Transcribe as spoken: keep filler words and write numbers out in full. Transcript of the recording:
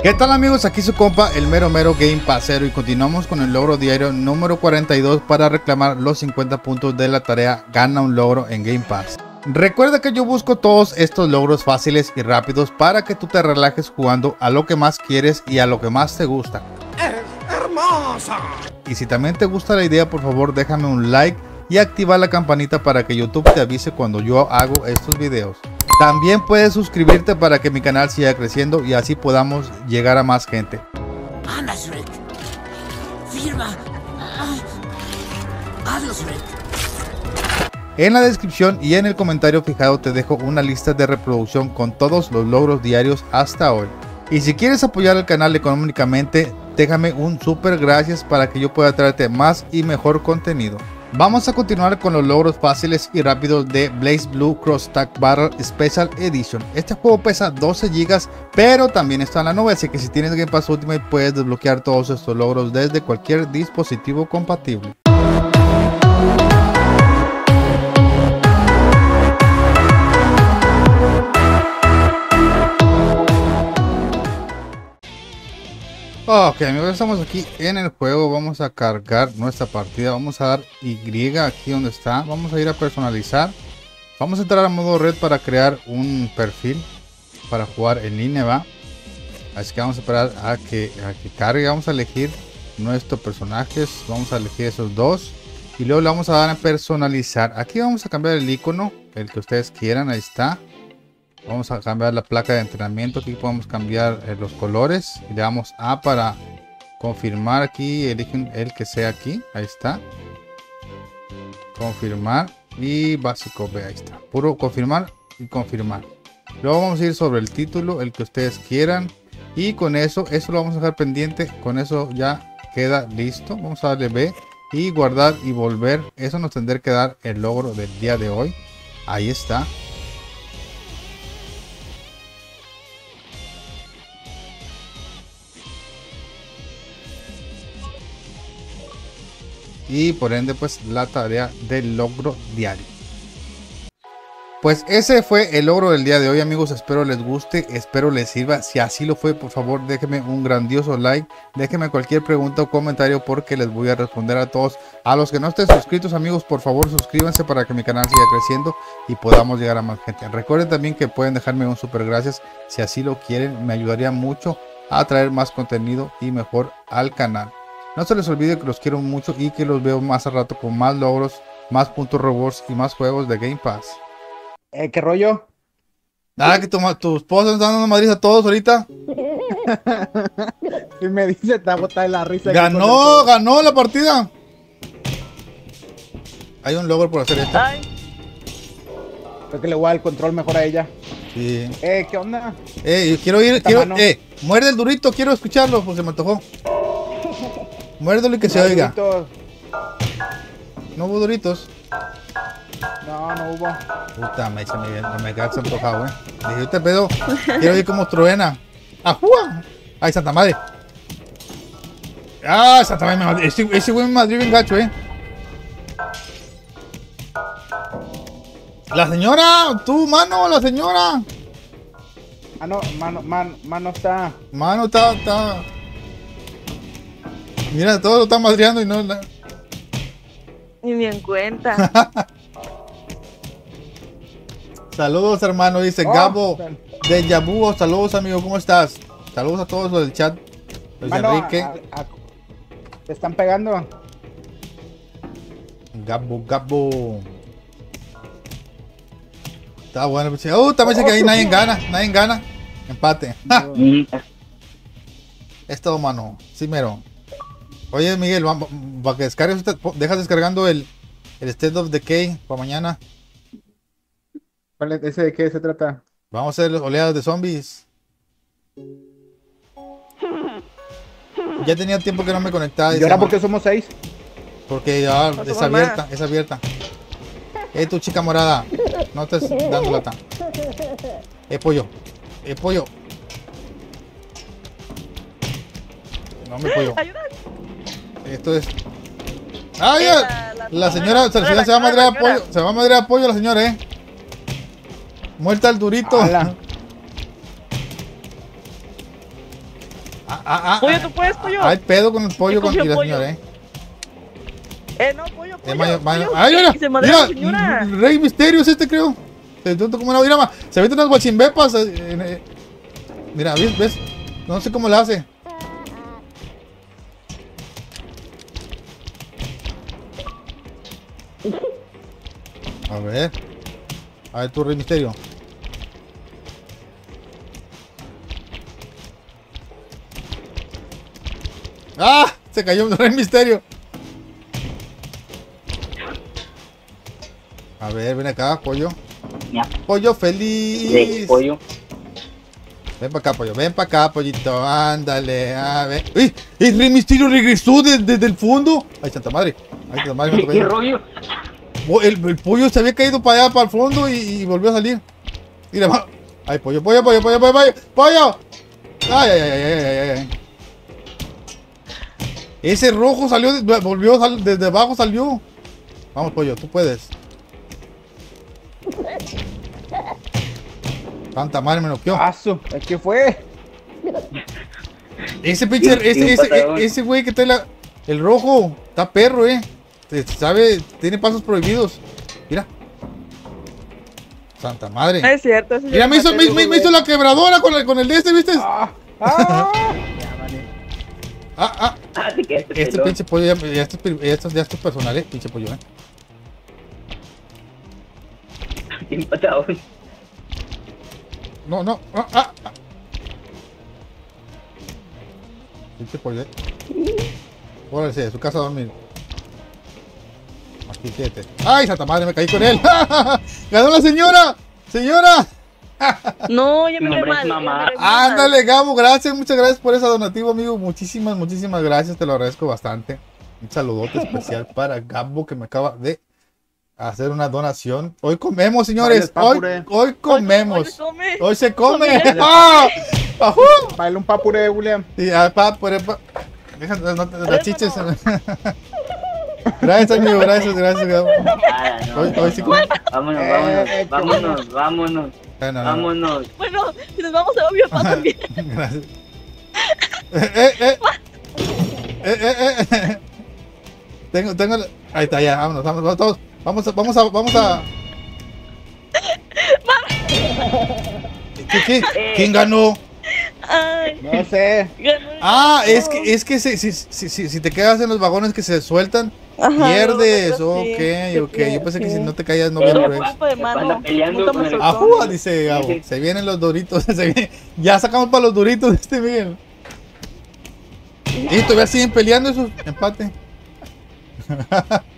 ¿Qué tal amigos? Aquí su compa el mero mero Game Passero y continuamos con el logro diario número cuarenta y dos para reclamar los cincuenta puntos de la tarea Gana un logro en Game Pass. Recuerda que yo busco todos estos logros fáciles y rápidos para que tú te relajes jugando a lo que más quieres y a lo que más te gusta. ¡Es hermosa! Y si también te gusta la idea, por favor déjame un like y activa la campanita para que YouTube te avise cuando yo hago estos videos. También puedes suscribirte para que mi canal siga creciendo y así podamos llegar a más gente. Anda, Shrek. Firma. Hazlo, Shrek. En la descripción y en el comentario fijado te dejo una lista de reproducción con todos los logros diarios hasta hoy. Y si quieres apoyar al canal económicamente, déjame un super gracias para que yo pueda traerte más y mejor contenido. Vamos a continuar con los logros fáciles y rápidos de BlazBlue Cross Tag Battle Special Edition. Este juego pesa doce gigas, pero también está en la nube, así que si tienes Game Pass Ultimate puedes desbloquear todos estos logros desde cualquier dispositivo compatible. Ok amigos, estamos aquí en el juego. Vamos a cargar nuestra partida. Vamos a dar Y aquí donde está. Vamos a ir a personalizar. Vamos a entrar a modo red para crear un perfil para jugar en línea, va. Así que vamos a esperar a que, a que cargue. Vamos a elegir nuestros personajes. Vamos a elegir esos dos y luego le vamos a dar a personalizar. Aquí vamos a cambiar el icono, el que ustedes quieran. Ahí está. Vamos a cambiar la placa de entrenamiento. Aquí podemos cambiar eh, los colores. Y le damos A para confirmar. Aquí eligen el que sea aquí. Ahí está. Confirmar. Y básico B. Ahí está. Puro confirmar y confirmar. Luego vamos a ir sobre el título. El que ustedes quieran. Y con eso, eso lo vamos a dejar pendiente. Con eso ya queda listo. Vamos a darle B. Y guardar y volver. Eso nos tendrá que dar el logro del día de hoy. Ahí está. Y por ende pues la tarea del logro diario. Pues ese fue el logro del día de hoy amigos. Espero les guste, espero les sirva. Si así lo fue, por favor déjenme un grandioso like. Déjenme cualquier pregunta o comentario porque les voy a responder a todos. A los que no estén suscritos amigos, por favor suscríbanse para que mi canal siga creciendo y podamos llegar a más gente. Recuerden también que pueden dejarme un super gracias si así lo quieren. Me ayudaría mucho a traer más contenido y mejor al canal. No se les olvide que los quiero mucho y que los veo más a rato con más logros, más puntos rewards y más juegos de Game Pass. Eh, ¿qué rollo? Ah, que tu, tu esposa nos está dando madrid a todos ahorita. Y me dice, te agota de la risa. Ganó, ganó la partida. Hay un logro por hacer esto. Ay. Creo que le voy a dar el control mejor a ella. Sí. Eh, ¿qué onda? Eh, quiero ir, Esta quiero, mano. eh, muerde el durito, quiero escucharlo, porque se me antojó. Muérdelo y que se No, oiga. Doritos. No hubo duritos. No, no hubo. Puta, me echa, me, me queda antojado, eh. Dije, este pedo, quiero ir como truena. ¡Ajúa! ¡Ay, Santa Madre! ¡Ah, Santa Madre! Me madre. Ese, ese güey me madrió bien gacho, eh. La señora, tú, mano, la señora. Ah, no, mano, man, mano está. Mano, está, está. Mira, todo lo está madreando y no. La... Ni me en cuenta. Saludos, hermano, dice Oh, Gabo ven. de Yabuo. Saludos, amigo, ¿cómo estás? Saludos a todos los del chat. Luis Mano, Enrique. a- a- te están pegando. Gabo, Gabo. Está bueno. Pues, uh, también dice que ahí nadie gana. Nadie gana. Empate. ¡Ja! Es todo, mano. Sí, mero. Oye, Miguel, para que descargues, dejas descargando el, el State of Decay para mañana. ¿Cuál es- ¿Ese de qué se trata? Vamos a hacer oleadas de zombies. Ya tenía tiempo que no me conectaba. ¿Y dice, ahora "Ma, por qué somos seis? porque ya No es somos abierta, más. es abierta. Eh, tu chica morada. No estés dando lata. Eh, pollo. Eh, pollo. No me pollo. Ayuda. Esto es. ¡Ay! Eh, ya! la- la- La señora, la señora se va a madrear a pollo. Se va a madrear a pollo la señora, eh. Muerta el durito. Ala. Ah, ah, ah, Pollo, ah, ¿tú puedes, pollo? Hay pedo con el pollo ¿Qué con cogió mira, pollo? señor, eh. Eh, no, pollo, pollo. Eh, mayo- mayo- pollo, Ay, que- mira, que se madrea la señora. mira, Rey Misterio es este, creo. Se tonto como una mira, ma, se mete unas guachimbepas. eh, eh, eh. Mira, ¿ves? ¿ves? No sé cómo la hace. A ver. A ver, tu Rey Misterio. ¡Ah! Se cayó un Rey Misterio. A ver, ven acá, pollo. Ya. Pollo Sí, feliz. pollo. Ven para acá, pollo. Ven para acá, pollito. Ándale. A ver. ¡Uy! ¡El Rey Misterio regresó desde, desde el fondo! ¡Ay, santa madre! ¡Ay, santa madre! me ¿Qué, tocó qué ahí. rollo? Bo- El, el pollo se había caído para allá, para el fondo y, y volvió a salir. Mira, va. ¡Ay, pollo, pollo, pollo, pollo, pollo, pollo! ¡Pollo! ¡Ay, ay, ay, ay, ay, ay, ay! Ese rojo salió, de- volvió, sal- desde abajo salió. Vamos, pollo, tú puedes. Santa madre me noqueó. Paso, ¿qué fue? Ese pinche, Y- y un ese, ese, patadón. ese güey que trae la, el rojo, está perro, eh. Te- Sabe, tiene pasos prohibidos. Mira. Santa madre. Ah, es cierto. ese yo Mira, lo me hizo, maté, me, me- me hizo la quebradora con el, con el de este, ¿viste? Ah, Ah, ah. ah. Ah, te quedaste Este pelón. pinche pollo ya, ya, esto, es- ya, esto, ya esto es personal, eh. Pinche pollo, eh. Bien patado. No, no. Ah, ah, ah. Pinche pollo, eh. Órale, de su casa a dormir. Aquí, quédate. ¡Ay, santa madre! Me caí con él. ¡Ganó la señora! ¡Señora! No, ya me Mi ve nombre es mal. ya mamá. me ve mal. Ándale, Gabo, gracias, muchas gracias por esa donativo, amigo. Muchísimas, muchísimas gracias, te lo agradezco bastante. Un saludote especial para Gabo que me acaba de hacer una donación. Hoy comemos, señores. Vale, Hoy, papure. hoy comemos. Oye, come. Hoy se come. Come. ¡Ah! ¡Ajú! Baila un papure, William. Y ah, pa, por pa. Deja, no, no, las Teléfono. chiches. Gracias, amigo, gracias, gracias, Gabo. Ah, no, Hoy, no, hoy sí no. come. Vámonos, Eh, vámonos, qué vámonos, vámonos, Ah, no, no, no. vámonos. Bueno, si nos vamos a mi papá también. Gracias. Eh, eh, eh. Eh, eh, eh, eh. Tengo, tengo. la- Ahí está, ya, vámonos, vámonos, vamos, vamos a, vamos a, vamos a. ¿Qué, qué? ¿Quién ganó? Ay, No sé. ganó el- Ah, es que, es que si, si, si, si, si te quedas en los vagones que se sueltan, Ajá, pierdes. luego, Ok, sí, ok. sí, Yo pensé que sí. si no te caías no Pero, había pues, breaks. Culpa de Anda mano. peleando Nunca con me el- soltó. Ajúa, dice Gabo. Se vienen los doritos. Se viene- Ya sacamos para los doritos de este Miguel. Y todavía siguen peleando esos. Empate.